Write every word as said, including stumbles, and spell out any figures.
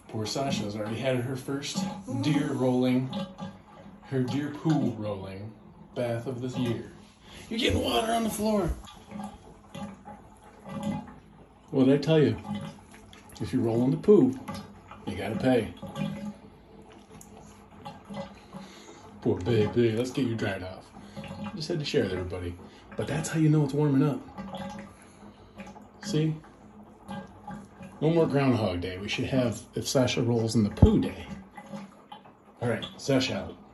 Poor Sasha's already had her first deer rolling, her deer pool rolling bath of this year. You're getting water on the floor. What did I tell you? If you roll in the poo, you gotta pay. Poor baby, let's get you dried off. Just had to share with everybody. But that's how you know it's warming up. See? No more Groundhog Day. We should have if Sasha rolls in the poo day. All right, Sasha out.